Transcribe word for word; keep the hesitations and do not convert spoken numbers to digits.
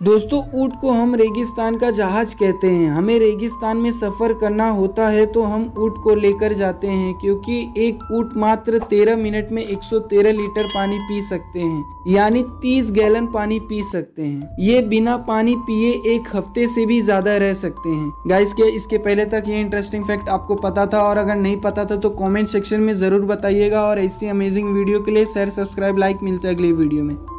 दोस्तों ऊंट को हम रेगिस्तान का जहाज कहते हैं। हमें रेगिस्तान में सफर करना होता है तो हम ऊंट को लेकर जाते हैं, क्योंकि एक ऊंट मात्र तेरह मिनट में एक सौ तेरह लीटर पानी पी सकते हैं, यानी तीस गैलन पानी पी सकते हैं। ये बिना पानी पिए एक हफ्ते से भी ज्यादा रह सकते हैं। गाइस क्या इसके पहले तक ये इंटरेस्टिंग फैक्ट आपको पता था? और अगर नहीं पता था तो कॉमेंट सेक्शन में जरूर बताइएगा। और ऐसी अमेजिंग वीडियो के लिए शेयर, सब्सक्राइब, लाइक। मिलते हैं अगली वीडियो में।